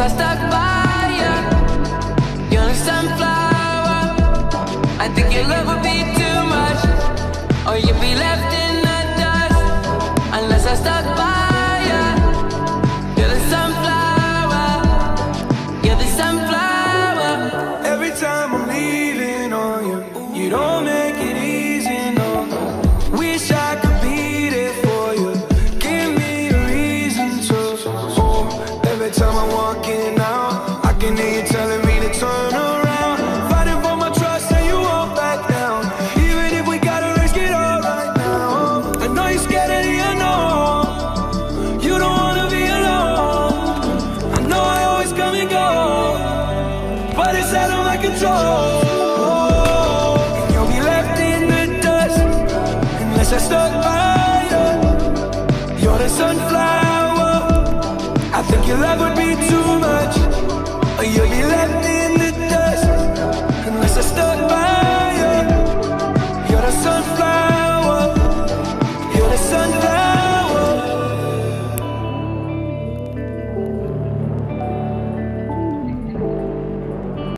I stuck by you. You're a sunflower. I think your love would be too much, or you'd be left in the dust unless I stuck by you. You're the sunflower. You're the sunflower. Every time I'm leaving on you, you don't make it easy, no. Wish I could be there for you. Give me a reason to. Oh, every time I'm walking out, I can hear you telling me to turn around. Fighting for my trust and you won't back down. Even if we gotta risk it all right now. I know you're scared of the unknown. You don't wanna be alone. I know I always come and go, but it's out of my control. And you'll be left in the dust unless I stuck by you. You're the sunflower. I think your love would be